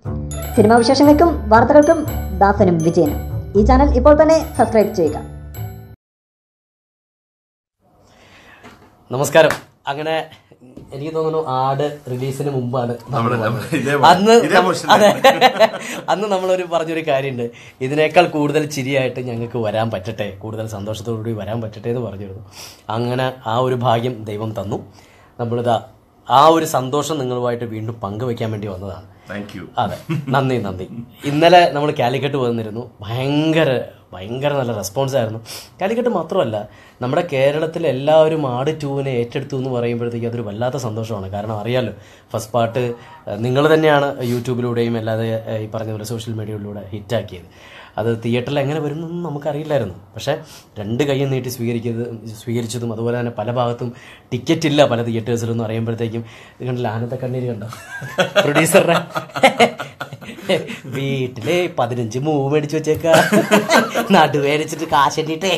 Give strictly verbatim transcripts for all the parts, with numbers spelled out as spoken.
Cinema വിശേഷങ്ങൾക്കും വാർത്തകൾക്കും ദാസനും വിജയനും ഈ ചാനൽ ഇപ്പോൾ തന്നെ സബ്സ്ക്രൈബ് ചെയ്യുക. നമസ്കാരം. അങ്ങനെ എനിക്ക് തോന്നുന്നു ആട് റിലീസിന് മുമ്പാണ് അന്ന് അതെ അന്ന് നമ്മളൊരു പറഞ്ഞൊരു കാര്യമുണ്ട്, ഇതിനേക്കാൾ കൂടുതൽ ചിരിയായിട്ട് ഞങ്ങൾക്ക് വരാൻ പറ്റട്ടെ, കൂടുതൽ സന്തോഷത്തോടുകൂടി വരാൻ പറ്റട്ടെ എന്ന് പറഞ്ഞിരുന്നു. അങ്ങനെ ആ ഒരു ഭാഗ്യം ദൈവം തന്നു. നമ്മളിതാ ആ ഒരു സന്തോഷം നിങ്ങളുമായിട്ട് വീണ്ടും പങ്കുവെക്കാൻ വേണ്ടി വന്നതാണ്. അതെ, നന്ദി നന്ദി. ഇന്നലെ നമ്മൾ കാലിക്കറ്റ് വന്നിരുന്നു. ഭയങ്കര ഭയങ്കര നല്ല റെസ്പോൺസ് ആയിരുന്നു. കാലിക്കറ്റ് മാത്രമല്ല, നമ്മുടെ കേരളത്തിൽ എല്ലാവരും ആട് ടൂവിനെ ഏറ്റെടുത്തു എന്ന് പറയുമ്പോഴത്തേക്കും അതൊരു വല്ലാത്ത സന്തോഷമാണ്. കാരണം അറിയാലോ, ഫസ്റ്റ് പാർട്ട് നിങ്ങൾ തന്നെയാണ് യൂട്യൂബിലൂടെയും അല്ലാതെ ഈ പറഞ്ഞ പോലെ സോഷ്യൽ മീഡിയയിലൂടെ ഹിറ്റാക്കിയത്. അത് തിയേറ്ററിൽ എങ്ങനെ വരുന്നതെന്ന് നമുക്കറിയില്ലായിരുന്നു. പക്ഷേ രണ്ട് കൈയും നീട്ടി സ്വീകരിക്കുന്നത് സ്വീകരിച്ചതും അതുപോലെ തന്നെ പല ഭാഗത്തും ടിക്കറ്റ് ഇല്ല പല തിയേറ്റേഴ്സിലൊന്നും അറിയുമ്പോഴത്തേക്കും ഇത് കണ്ടില്ല, ആനന്ദ കണ്ണീര് കണ്ടോ പ്രൊഡ്യൂസറുടെ വീട്ടിലെ പതിനഞ്ച് മൂവ് മേടിച്ചു വെച്ചേക്ക നടുവേടിച്ചിട്ട് കാശിട്ടേ.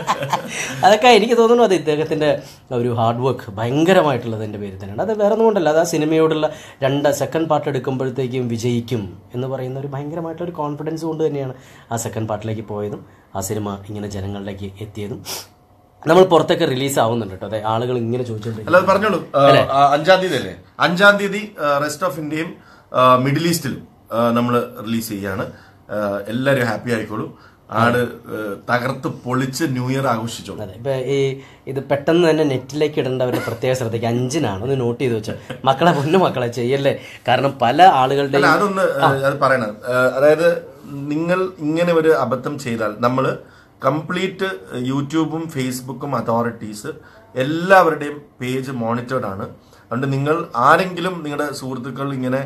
അതൊക്കെ എനിക്ക് തോന്നുന്നു അത് ഇദ്ദേഹത്തിൻ്റെ ഒരു ഹാർഡ് വർക്ക് ഭയങ്കരമായിട്ടുള്ളതിൻ്റെ പേര് തന്നെയാണ്. അത് വേറെ ഒന്നും കൊണ്ടല്ല, അത് ആ സിനിമയോടുള്ള രണ്ട് സെക്കൻഡ് പാർട്ട് എടുക്കുമ്പോഴത്തേക്കും വിജയിക്കും എന്ന് പറയുന്ന ഒരു ഭയങ്കരമായിട്ടൊരു കോൺഫിഡൻസ് കൊണ്ട് തന്നെയാണ് ആ സെക്കൻഡ് പാർട്ടിലേക്ക് പോയതും ആ സിനിമ ഇങ്ങനെ ജനങ്ങളിലേക്ക് എത്തിയതും. നമ്മൾ പുറത്തൊക്കെ റിലീസ് ആവുന്നുണ്ട് കേട്ടോ. അതെ, ആളുകൾ ഇങ്ങനെ ചോദിച്ചിട്ടുണ്ട്. പറഞ്ഞോളൂ, അഞ്ചാം തീയതി അല്ലേ? അഞ്ചാം തീയതി റെസ്റ്റ് ഓഫ് ഇന്ത്യയും മിഡിൽ ഈസ്റ്റിലും നമ്മൾ റിലീസ് ചെയ്യാണ്. എല്ലാവരും ഹാപ്പി ആയിക്കോളൂ. ആട് തകർത്ത് പൊളിച്ച് ന്യൂ ഇയർ ആഘോഷിച്ചോളൂ. അതെ, ഇപ്പൊ ഈ ഇത് പെട്ടെന്ന് തന്നെ നെറ്റിലേക്ക് ഇടേണ്ടവരുടെ പ്രത്യേക ശ്രദ്ധയ്ക്ക് അഞ്ചിനാണ്, ഒന്ന് നോട്ട് ചെയ്ത് വെച്ചോ മക്കളെ, പൊന്നു മക്കളെ ചെയ്യല്ലേ. കാരണം പല ആളുകളുടെ അതൊന്ന് അത് പറയണം. അതായത് നിങ്ങൾ ഇങ്ങനെ ഒരു അബദ്ധം ചെയ്താൽ നമ്മൾ കംപ്ലീറ്റ് യൂട്യൂബും ഫേസ്ബുക്കും അതോറിറ്റീസ് എല്ലാവരുടെയും പേജ് മോണിറ്റേർഡ് ആണ്. അതുകൊണ്ട് നിങ്ങൾ ആരെങ്കിലും നിങ്ങളുടെ സുഹൃത്തുക്കൾ ഇങ്ങനെ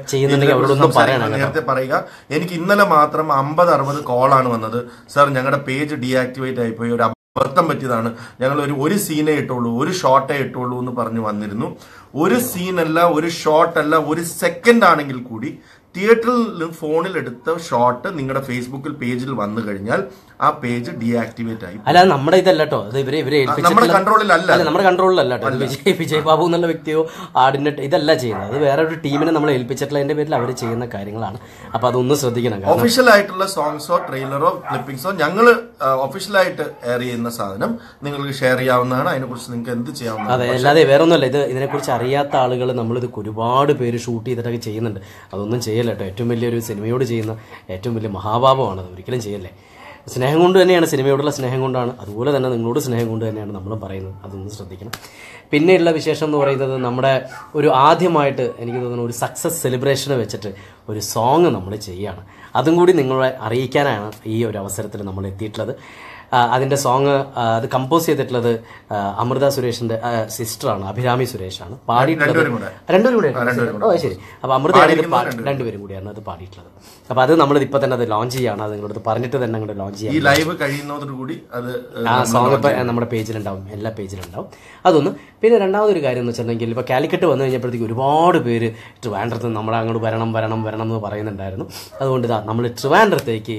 നേരത്തെ പറയുക. എനിക്ക് ഇന്നലെ മാത്രം അമ്പത് അറുപത് കോളാണ് വന്നത്. സാർ, ഞങ്ങളുടെ പേജ് ഡീആക്ടിവേറ്റ് ആയിപ്പോയി, ഒരു അബദ്ധം പറ്റിയതാണ്, ഞങ്ങൾ ഒരു ഒരു സീനേ ഇട്ടുള്ളൂ, ഒരു ഷോട്ടേ ഇട്ടുള്ളൂ എന്ന് പറഞ്ഞു വന്നിരുന്നു. ഒരു സീനല്ല, ഒരു ഷോട്ടല്ല, ഒരു സെക്കൻഡ് ആണെങ്കിൽ കൂടി തിയേറ്ററിൽ ഫോണിൽ എടുത്ത ഷോട്ട് നിങ്ങളുടെ ഫേസ്ബുക്കിൽ പേജിൽ വന്നു കഴിഞ്ഞാൽ ആ പേജ് ഡീആക്ടിവേറ്റ് ആയി. അല്ല, നമ്മുടെ ഇതല്ല കേട്ടോ, അത് ഇവരെ ഇവരെ നമ്മുടെ കൺട്രോളിലല്ല നമ്മുടെ കൺട്രോളിലല്ല കേട്ടോ. വിജയ് വിജയ് ബാബു എന്നുള്ള വ്യക്തിയോ ആടിന്റെ ഇതല്ല ചെയ്യുന്നത്, അത് വേറെ ഒരു ടീമിനെ നമ്മൾ ഏൽപ്പിച്ചിട്ടുള്ളതിന്റെ പേരിൽ അവർ ചെയ്യുന്ന കാര്യങ്ങളാണ്. അപ്പൊ അതൊന്നും ശ്രദ്ധിക്കണം. ഒഫീഷ്യൽ ആയിട്ടുള്ള സോങ്സോ ട്രെയിലറോ ക്ലിപ്പിംഗ്സോ ഞങ്ങൾ ഒഫീഷ്യലായിട്ട് എയർ ചെയ്യുന്ന സാധനം നിങ്ങൾക്ക് ഷെയർ ചെയ്യാവുന്നതാണ്. അതിനെക്കുറിച്ച് നിങ്ങൾക്ക് എന്ത് ചെയ്യാവുന്നതാണ്. അതെ, അല്ലാതെ വേറെ ഒന്നുമല്ല. ഇത് ഇതിനെക്കുറിച്ച് അറിയാത്ത ആളുകൾ നമ്മളിത് ഒരുപാട് പേര് ഷൂട്ട് ചെയ്തിട്ടൊക്കെ ചെയ്യുന്നുണ്ട്. അതൊന്നും ചെയ്യല്ല കേട്ടോ. ഏറ്റവും വലിയൊരു സിനിമയോട് ചെയ്യുന്ന ഏറ്റവും വലിയ മഹാഭാവമാണ്. അത് ഒരിക്കലും ചെയ്യല്ലേ. സ്നേഹം കൊണ്ട് തന്നെയാണ്, സിനിമയോടുള്ള സ്നേഹം കൊണ്ടാണ്. അതുപോലെ തന്നെ നിങ്ങളോട് സ്നേഹം കൊണ്ട് തന്നെയാണ് നമ്മളും പറയുന്നത്. അതൊന്ന് ശ്രദ്ധിക്കണം. പിന്നെയുള്ള വിശേഷം എന്ന് പറയുന്നത്, നമ്മുടെ ഒരു ആദ്യമായിട്ട് എനിക്ക് തോന്നുന്നു ഒരു സക്സസ് സെലിബ്രേഷന് വെച്ചിട്ട് ഒരു സോങ് നമ്മൾ ചെയ്യുകയാണ്. അതും കൂടി നിങ്ങളെ അറിയിക്കാനാണ് ഈ ഒരു അവസരത്തിൽ നമ്മൾ എത്തിയിട്ടുള്ളത്. അതിൻ്റെ സോങ് അത് കമ്പോസ് ചെയ്തിട്ടുള്ളത് അമൃത സുരേഷിന്റെ സിസ്റ്ററാണ്, അഭിരാമി സുരേഷാണ്. പാടിയിട്ടുള്ളത് രണ്ടുപേരും കൂടെ. ഓ ശരി. അപ്പൊ അമൃത രണ്ടുപേരും കൂടിയാണ് അത് പാടിയിട്ടുള്ളത്. അപ്പൊ അത് നമ്മൾ ഇപ്പൊ തന്നെ അത് ലോഞ്ച് ചെയ്യാണ്. അത് നിങ്ങളോട് പറഞ്ഞിട്ട് തന്നെ അങ്ങോട്ട് ലോഞ്ച് ചെയ്യാം. ഈ ലൈവ് കഴിയുന്നതോടുകൂടി അത് ആ സോങ് ഇപ്പൊ നമ്മുടെ പേജിലുണ്ടാവും, എല്ലാ പേജിലുണ്ടാവും. അതൊന്ന്. പിന്നെ രണ്ടാമതൊരു കാര്യം എന്ന് വെച്ചിട്ടുണ്ടെങ്കിൽ, ഇപ്പൊ കാലിക്കറ്റ് വന്നു കഴിഞ്ഞപ്പോഴത്തേക്ക് ഒരുപാട് പേര് ട്രിവാൻഡ്രത്ത് നമ്മൾ അങ്ങോട്ട് വരണം വരണം വരണം എന്ന് പറയുന്നുണ്ടായിരുന്നു. അതുകൊണ്ട് ഇതാ നമ്മൾ ട്രിവാൻഡ്രത്തേക്ക്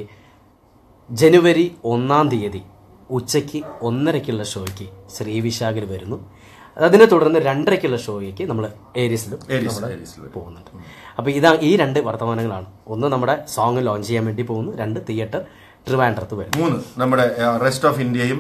ജനുവരി ഒന്നാം തീയതി ഉച്ചയ്ക്ക് ഒന്നരയ്ക്കുള്ള ഷോയ്ക്ക് ശ്രീവിശാഖിൽ വരുന്നു. അതിനെ തുടർന്ന് രണ്ടരയ്ക്കുള്ള ഷോയ്ക്ക് നമ്മൾ ഏരീസിലും പോകുന്നുണ്ട്. അപ്പോൾ ഇതാ ഈ രണ്ട് വർത്തമാനങ്ങളാണ്. ഒന്ന് നമ്മുടെ സോങ് ലോഞ്ച് ചെയ്യാൻ വേണ്ടി പോകുന്നു, രണ്ട് തിയേറ്റർ ട്രിവാൻഡ്രത്ത് വരും, മൂന്ന് നമ്മുടെ റെസ്റ്റ് ഓഫ് ഇന്ത്യയും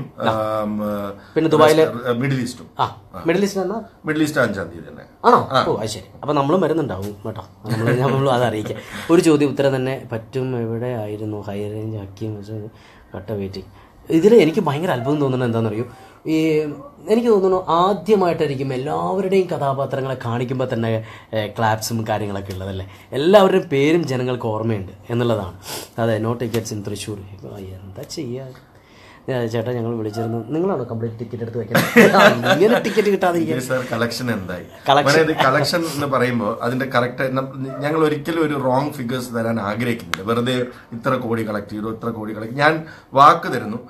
പിന്നെ ദുബായിലെ മിഡിൽ ഈസ്റ്റും. ആ മിഡിൽ ഈസ്റ്റ് എന്നാ മിഡിൽ ഈസ്റ്റ് അഞ്ചാം തീയതി തന്നെ ആണോ? ഓ അത് ശരി. അപ്പൊ നമ്മളും വരുന്നുണ്ടാവും കേട്ടോ. നമ്മൾ നമ്മൾ അത് അറിയിക്കാം. ഒരു ചോദ്യം ഉത്തരം തന്നെ പറ്റും. എവിടെ ആയിരുന്നു ഹൈ റേഞ്ച് ഹക്കീം കട്ട വെയിറ്റിംഗ്? ഇതിൽ എനിക്ക് ഭയങ്കര അത്ഭുതം തോന്നുന്നത് എന്താണെന്നറിയോ, ഈ എനിക്ക് തോന്നുന്നു ആദ്യമായിട്ടായിരിക്കും എല്ലാവരുടെയും കഥാപാത്രങ്ങളെ കാണിക്കുമ്പോൾ തന്നെ ക്ലാപ്സും കാര്യങ്ങളൊക്കെ ഉള്ളതല്ലേ. എല്ലാവരുടെയും പേരും ജനങ്ങൾക്ക് ഓർമ്മയുണ്ട് എന്നുള്ളതാണ്. അതെ, നോ ടിക്കറ്റ്സ് ഇൻ തൃശ്ശൂർ. എന്താ ചെയ്യുക ചേട്ടാ, ഞങ്ങൾ വിളിച്ചിരുന്നു. നിങ്ങളാണോ കംപ്ലീറ്റ് ടിക്കറ്റ് എടുത്ത് വെക്കുന്നത്? ഇങ്ങനെ ടിക്കറ്റ് കിട്ടാതിരിക്കും. കളക്ഷൻ എന്തായി? കളക്ഷൻ എന്ന് പറയുമ്പോൾ അതിന്റെ കറക്റ്റ് ഞങ്ങൾ ഒരിക്കലും ഒരു റോങ് ഫിഗേഴ്സ് തരാൻ ആഗ്രഹിക്കുന്നില്ല. വെറുതെ ഇത്ര കോടി കളക്ട് ചെയ്തു, ഇത്ര കോടി കളക്ട്. ഞാൻ വാക്ക് തരുന്നു,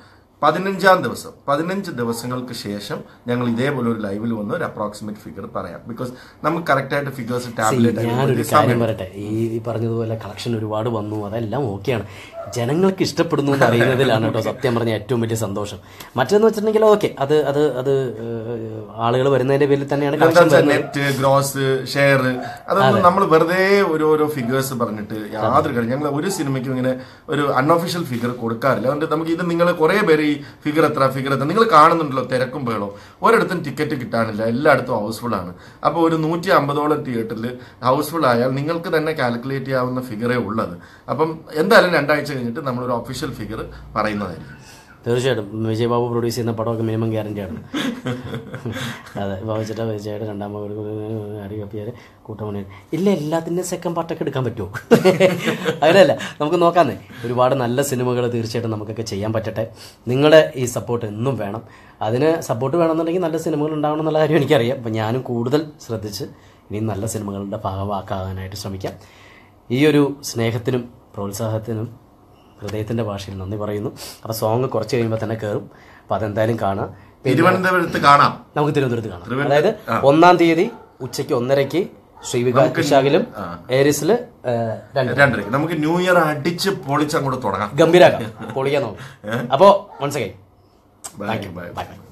പതിനഞ്ചാം ദിവസം പതിനഞ്ച് ദിവസങ്ങൾക്ക് ശേഷം ഞങ്ങൾ ഇതേപോലെ ഒരു ലൈവിൽ വന്ന് ഒരു അപ്രോക്സിമേറ്റ് ഫിഗർ പറയാം. ബിക്കോസ് നമുക്ക് കറക്റ്റ് ആയിട്ട് ഫിഗേഴ്സ് ടാബ്ലറ്റ് ഞാനൊരു കാര്യം പറയട്ടെ, ഈ പറഞ്ഞതുപോലെ കളക്ഷൻ ഒരുപാട് വന്നു, അതെല്ലാം ഓക്കെയാണ്. ജനങ്ങൾക്ക് ഇഷ്ടപ്പെടുന്നു എന്ന് അറിയുന്നതിലാണ് കേട്ടോ സത്യം പറഞ്ഞ ഏറ്റവും വലിയ സന്തോഷം. മറ്റേന്ന് വെച്ചിട്ടുണ്ടെങ്കിൽ ഓക്കെ, അത് അത് അത് ആളുകൾ വരുന്നതിന്റെ പേരിൽ തന്നെയാണ് നെറ്റ് ഗ്രോസ് ഷെയർ, അതൊന്നും നമ്മൾ വെറുതെ ഓരോരോ ഫിഗേഴ്സ് പറഞ്ഞിട്ട് യാതൊരു കാര്യം ഞങ്ങൾ ഒരു സിനിമയ്ക്കും ഇങ്ങനെ ഒരു അൺഒഫീഷ്യൽ ഫിഗർ കൊടുക്കാറില്ല. അതുകൊണ്ട് നമുക്ക് ഇത് നിങ്ങൾ കുറെ പേര് ഈ ഫിഗർ എത്ര ഫിഗർ എത്ര നിങ്ങൾ കാണുന്നുണ്ടല്ലോ, തിരക്കും ബഹളോ, ഒരിടത്തും ടിക്കറ്റ് കിട്ടാനില്ല, എല്ലായിടത്തും ഹൗസ്ഫുൾ ആണ്. അപ്പോൾ ഒരു നൂറ്റി അമ്പതോളം തിയേറ്ററിൽ ഹൗസ്ഫുൾ ആയാൽ നിങ്ങൾക്ക് തന്നെ കാൽക്കുലേറ്റ് ചെയ്യാവുന്ന ഫിഗറേ ഉള്ളത്. അപ്പം എന്തായാലും രണ്ടാഴ്ച കഴിഞ്ഞിട്ട് നമ്മളൊരു ഒഫീഷ്യൽ ഫിഗർ പറയുന്നതായിരിക്കും. തീർച്ചയായിട്ടും വിജയ് ബാബു പ്രൊഡ്യൂസ് ചെയ്യുന്ന പടമൊക്കെ മിനിമം ഗ്യാരണ്ടിയാണ്. അതെ, ബാബുചേട്ടാ വിജയുടെ രണ്ടാം അടി കപ്പിയാര് കൂട്ടമണി ഇല്ല, എല്ലാത്തിൻ്റെയും സെക്കൻഡ് പാർട്ടൊക്കെ എടുക്കാൻ പറ്റുമോ? അങ്ങനെയല്ല, നമുക്ക് നോക്കാന്നേ. ഒരുപാട് നല്ല സിനിമകൾ തീർച്ചയായിട്ടും നമുക്കൊക്കെ ചെയ്യാൻ പറ്റട്ടെ. നിങ്ങളുടെ ഈ സപ്പോർട്ട് എന്നും വേണം. അതിന് സപ്പോർട്ട് വേണമെന്നുണ്ടെങ്കിൽ നല്ല സിനിമകൾ ഉണ്ടാവണം എന്നുള്ള കാര്യം എനിക്കറിയാം. അപ്പം ഞാനും കൂടുതൽ ശ്രദ്ധിച്ച് ഇനിയും നല്ല സിനിമകളുടെ ഭാഗമാക്കാനായിട്ട് ശ്രമിക്കാം. ഈ ഒരു സ്നേഹത്തിനും പ്രോത്സാഹത്തിനും ഹൃദയത്തിന്റെ ഭാഷയിൽ നന്ദി പറയുന്നു. അപ്പൊ സോങ് കുറച്ച് കഴിയുമ്പോൾ തന്നെ കയറും. അപ്പൊ അതെന്തായാലും കാണാം. തിരുവനന്തപുരത്ത് കാണാം, നമുക്ക് തിരുവനന്തപുരത്ത് കാണാം. അതായത് ഒന്നാം തീയതി ഉച്ചയ്ക്ക് ഒന്നരയ്ക്ക് ശ്രീവിശാഖിലും ഏരിസില് രണ്ടരയ്ക്ക് നമുക്ക് ന്യൂ ഇയർ അടിച്ച് പൊളിച്ച് അങ്ങോട്ട് തുടങ്ങാം, ഗംഭീരാക്കാം, പൊളിക്കാൻ നോക്കാം. അപ്പോ വൺസ് അഗൈൻ ബൈ ബൈ.